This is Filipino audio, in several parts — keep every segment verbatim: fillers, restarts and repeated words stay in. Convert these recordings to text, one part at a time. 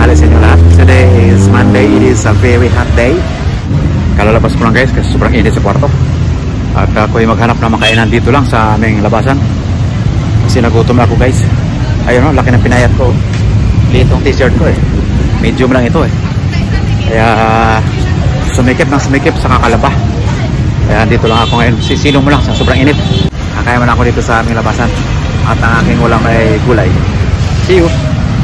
tanghali sa inyo lahat. Today is Monday. It is a very hot day. Kalalabas ko lang guys kasi sobrang init sa kwarto. At ako ay maghanap ng makainan dito lang sa aming labasan. Kasi nagutom ako guys. Ayun o, laki ng pinayat ko. Liit yung t-shirt ko eh. Medium lang ito eh. Kaya sumikip ng sumikip sa kakalaba. Kaya dito lang ako ngayon. Sisilong mo lang sa sobrang init. Kakain man ako dito sa aming labasan. At ang aking ulam ay gulay. See you!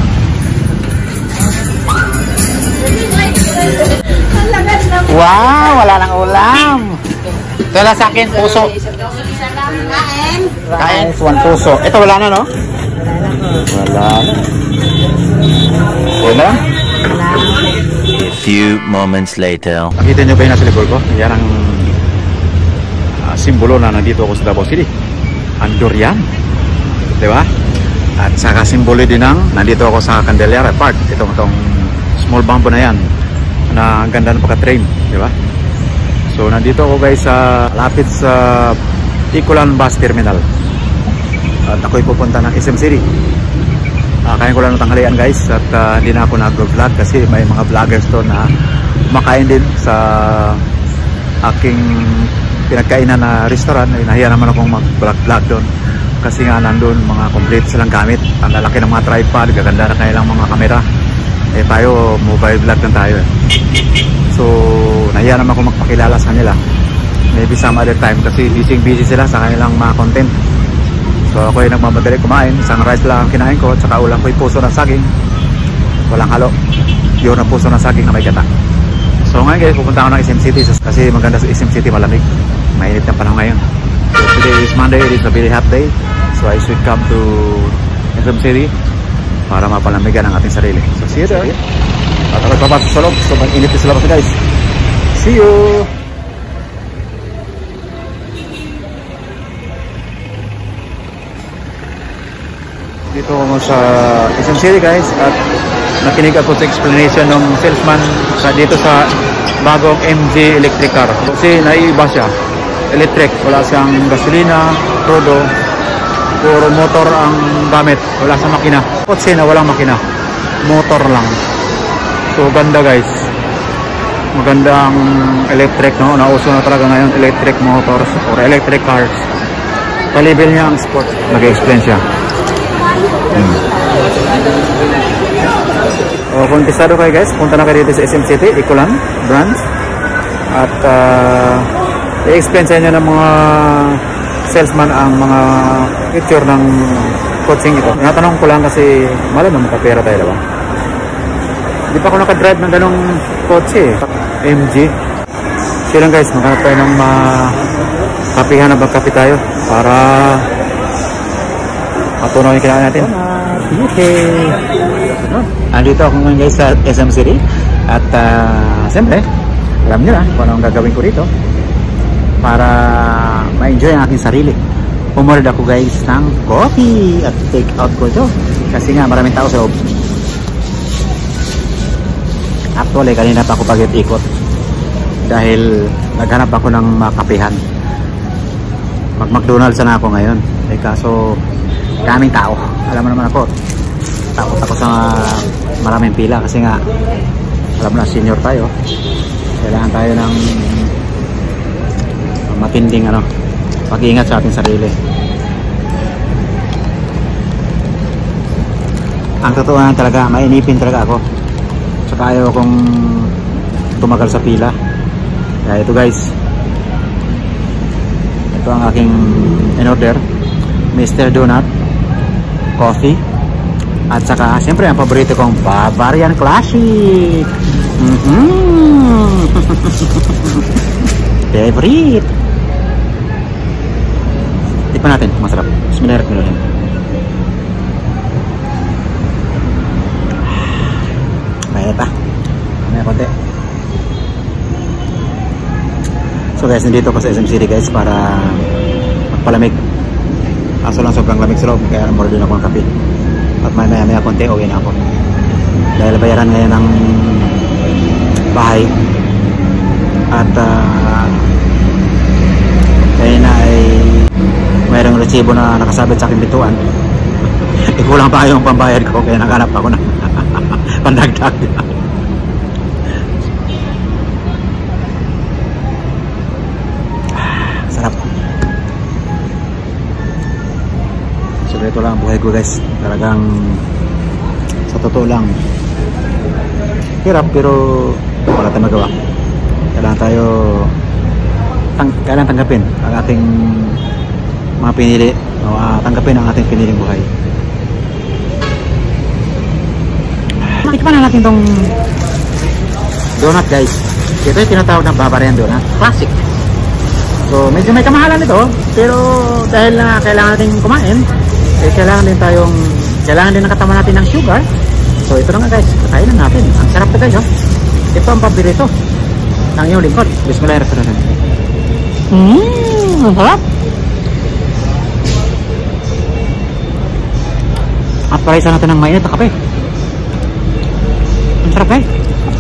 Wow! Wala nang ulam! Ito lang sa akin, puso. Kain. Kain, one puso. Ito wala na, no? Wala na. Wala na? A few moments later. Nakita nyo ba yung nasa likod ko? Yan ang uh, simbolo na nandito ako sa Davao City. Ang durian. Diba? At saka simbolo din ng nandito ako sa Candelaria Park. Itong, itong small bamboo na yan. Na ang ganda ng pagka-train. Diba? So nandito ako guys sa lapit sa Icolan Bus Terminal. At ako'y pupunta ng S M City. Uh, kaya ko lang ng tanghalian guys. At uh, hindi na ako nag-vlog kasi may mga vloggers to na makain din sa aking pinagkainan na restaurant. Eh, nahiya naman akong mag-vlog doon. Kasi nga nandun mga complete silang gamit. Ang lalaki ng mga tripod, gaganda na kanilang mga kamera. Eh tayo, mobile vlog lang tayo eh. So, nahiya naman akong magpakilala sa kanila. Maybe some other time kasi busy busy sila sa kanilang mga content. So ako ay nagmamadali kumain. Isang rice lang ang kinain ko. At saka ulam ko yung puso ng saging. Walang halo. Yun ang puso ng saging na may gata. So ngayon guys, pupunta ako ng S M City. Kasi maganda sa S M City, malamig. Mainit ng panahon ngayon. So today is Monday, it is a very hot day. So I should come to S M City para mapalamigan ang ating sarili. So see you there. At ako papasok sa loob. So mag-init sa labas guys. See you! Dito ako sa S M City guys. At nakinig ako sa explanation ng salesman sa dito sa bagong M G electric car. Kasi naiiba siya. Electric, wala siyang gasolina, crudo, puro motor ang gamit, wala sa makina. Kotse na walang makina, motor lang. So ganda guys, maganda ang electric, no? Nauso na talaga ngayon electric motors or electric cars. Palibel niya ang sport, nag-explain siya. hmm. O kung interesado kayo guys, punta na kayo dito sa S M City, Icolan branch. At uh, i-explain sa inyo ng mga salesman ang mga feature ng coaching ito. Natanong ko lang kasi malam na makapera tayo diba? Hindi pa ako nakadrive ng ganong kotse M G. Silang guys, maghanap tayo ng makapihan na magkapi tayo para matunaw yung kailangan natin. Okay. Andito ako ngayon guys sa S M City. At uh, siyempre alam nyo na kung anong gagawin ko dito para ma-enjoy ang aking sarili. Umorder ako guys ng coffee at take out ko ito kasi nga maraming tao sa loob. Actually kanina pa ako pag-ikot dahil naghanap ako ng makapihan. Mag McDonald's na ako ngayon eh, kaso kaming tao. Alam mo naman ako, takot ako sa maraming pila kasi nga alam mo na senior tayo, kailangan tayo ng matinding ano, pag-iingat sa ating sarili. Ang totoo na talaga, mainipin talaga ako. Saka ayaw akong tumagal sa pila. Kaya ito guys, ito ang aking in-order, Mister Donut coffee. At saka siyempre ang paborito kong Bavarian Classic. Mm-hmm. Favorite. Tikman natin, masarap. Bismillahirrahmanirrahim. Kaya pa. May konti. So guys, nandito ko sa S M City guys para magpalamig. Aso lang sobrang lamig sa loob, kaya namor din ako ng kape. At may maya maya konti, uwi na ako. Dahil bayaran ngayon ng bahay. At uh, kaya na ay mayroong resibo na nakasabit sa aking bituan. Ikulang pa yung pambayad ko kaya naghanap ako na Pandagdag. Sarap. So ito lang buhay ko guys. Talagang sa totoo lang hirap pero wala tayong magawa. Kailangan tayo tang kailangan tanggapin ang ating mga pinili o uh, tanggapin ang ating piniling buhay. Tikman na natin tong donut guys. Ito yung tinatawag ng Bavarian donut. Classic. So medyo may kamahalan ito pero dahil na kailangan natin kumain eh, kailangan din tayong kailangan din ng katawan natin ng sugar. So ito na nga guys, kakain na natin. Ang sarap ito guys, oh. Ito ang paborito ng iyong lingkod. Bismillahirrahmanirrahim. Mmm, ang sarap. At parisa natin ng mainit na kape. Ang sarap guys.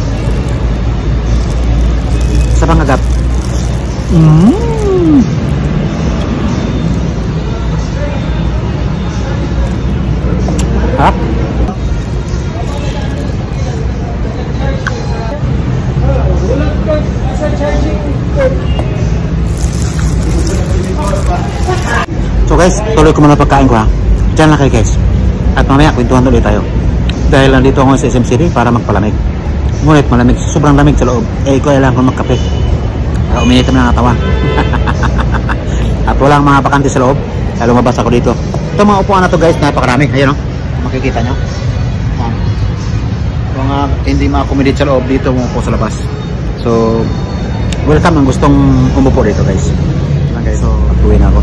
Sa pangagat. Mmm. Sarap. So guys, tuloy ko muna pagkain ko ha. Diyan lang kayo guys. At mamaya kwentuhan ulit tayo. Dahil nandito ako sa S M C D para magpalamig. Ngunit malamig, sobrang lamig sa loob. Eh, kailangan ko magkape. Para uminitam na ang katawan. At walang mga bakante sa loob. Kaya lumabas ako dito. Ito mga upuan na to guys, napakarami. Ayun o, makikita nyo. Mga hindi ma-accommodate sa loob dito, umupo sa labas. So, welcome ang gustong umupo dito guys. Okay, so, patuloy na ako.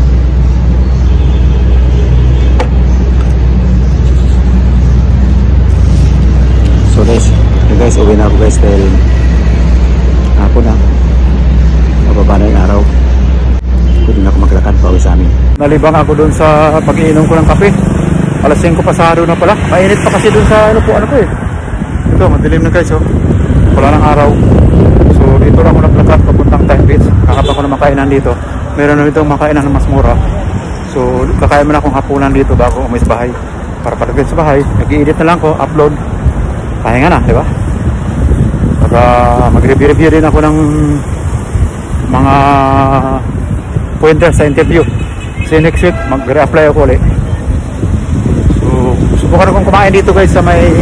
So guys, so guys, uwi na ako guys dahil hapon na. Mababa na yung araw. Pwede na ako maglakad pa uwi sa amin. Nalibang ako dun sa pag-iinom ko ng kape. alas singko pasado na pala. Mainit pa kasi dun sa ano po, ano ko eh. Ito, madilim na guys oh. Wala ng araw. So dito lang ako naglakad papuntang Time Beach. Kakapa ko na makainan dito. Meron na dito makainan na mas mura. So kakain mo na akong hapunan dito bago umalis bahay. Para palagay sa bahay, nag-i-edit na lang ko, upload. Pahinga na, di ba? Baka mag-review-review rin ako ng mga pointers sa interview. Kasi next week, mag-re-apply ako ulit. So, subukan akong kumain dito guys sa may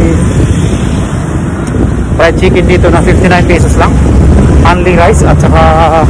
fried chicken dito na fifty-nine pesos lang. Only rice at saka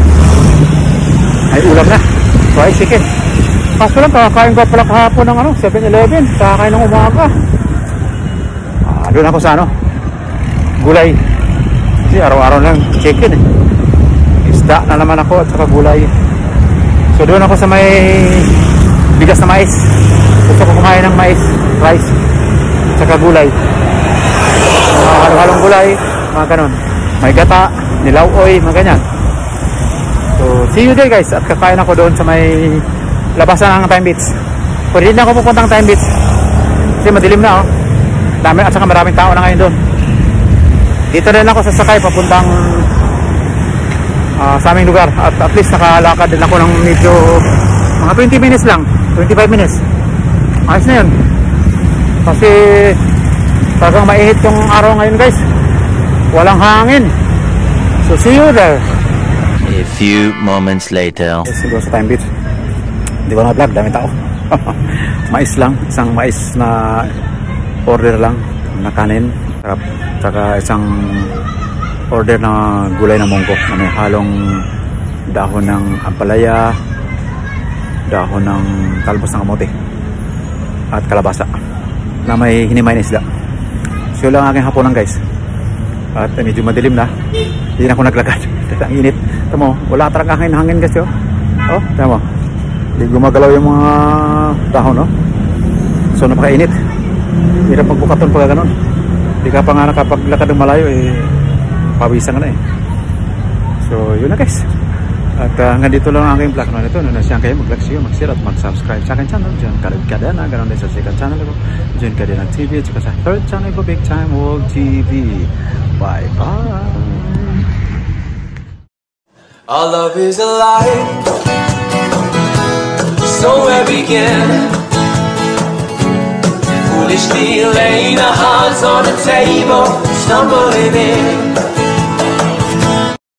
ay ulam na. Fried chicken. Kaso lang, kakain ko pala kahapon ng ano, seven eleven. Kakain ng umaga. Ah, doon ako sa ano, gulay. Kasi araw-araw lang chicken eh. Isda na naman ako at saka gulay. So doon ako sa may bigas na mais. Gusto ko kumain ng mais, rice, at saka gulay. Mga halo-halong gulay, mga ganon. May gata, nilauoy, mga ganyan. So see you there guys. At kakain ako doon sa may labasan ng Time Beach. Pwede na ako pupuntang Time Beach kasi madilim na oh. Dami at saka maraming tao na ngayon doon. Dito rin ako sasakay papuntang uh, sa aming lugar. At at least nakalakad din ako ng medyo mga twenty minutes lang, twenty-five minutes. Ayos na yun. Kasi talagang mainit yung araw ngayon guys. Walang hangin. So see you there. A few moments later. Yes, siguro sa Time Beach. Hindi ko na-vlog, dami tao. Mais lang, isang mais na order lang na kanin, sarap. Saka isang order na gulay na munggo na may halong dahon ng ampalaya, dahon ng talbos ng kamote at kalabasa na may hinimay na isda. So yun lang aking hapunan guys. At medyo madilim na, hindi na ako naglakad. Ang init. Ito mo, wala talagang hangin hangin guys. Oh, oh tama mo, hindi gumagalaw yung mga dahon no? So napakainit. Hirap magbukaton pagka ganon. Hindi ka pa nga nakapaglakad ng malayo eh, pawisan ka na eh. So yun na guys. At uh, hanggang dito lang ang aking vlog na ito. Nanasyan kayo mag-like siyo, mag-share at mag-subscribe sa aking channel. Diyan Kalib Cadena, ganon din sa second channel ko, Diyan Cadena T V, at saka sa third channel ko, Big Time World T V. Bye bye. Our love is alive, so we begin. Full foolishly laying our hearts on the table, stumbling in.